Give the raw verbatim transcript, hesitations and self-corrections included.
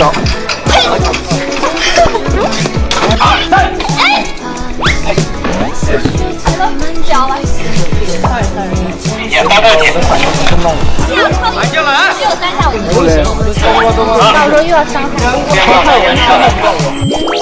脚。二三。哎。 脚了。 也发到你的反应真慢。 来进来。只有三下我就。 不行， 到时候又要伤害。 伤害我，伤害我。